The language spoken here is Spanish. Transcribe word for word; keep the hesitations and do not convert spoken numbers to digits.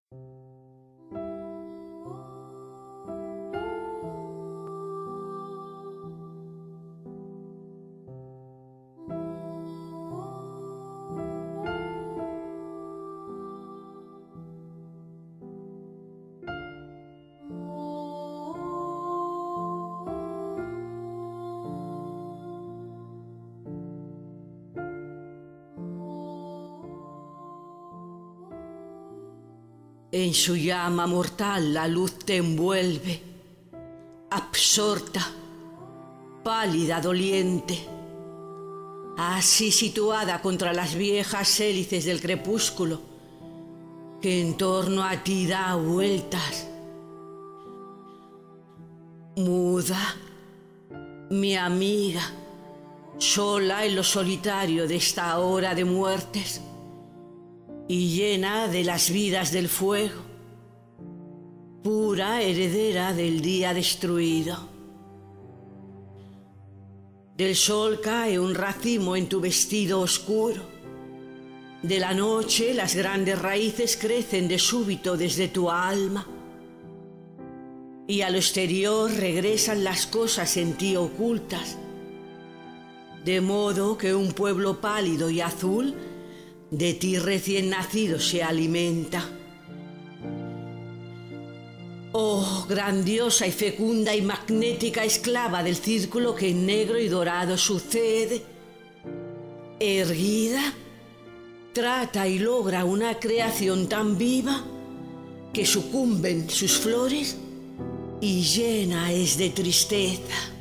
En su llama mortal la luz te envuelve, absorta, pálida, doliente, así situada contra las viejas hélices del crepúsculo, que en torno a ti da vueltas. Muda, mi amiga, sola en lo solitario de esta hora de muertes, y llena de las vidas del fuego, pura heredera del día destruido. Del sol cae un racimo en tu vestido oscuro, de la noche las grandes raíces crecen de súbito desde tu alma, y a lo exterior regresan las cosas en ti ocultas, de modo que un pueblo pálido y azul de ti recién nacido se alimenta. Oh, grandiosa y fecunda y magnética esclava del círculo que en negro y dorado sucede, erguida, trata y logra una creación tan viva que sucumben sus flores y llena es de tristeza.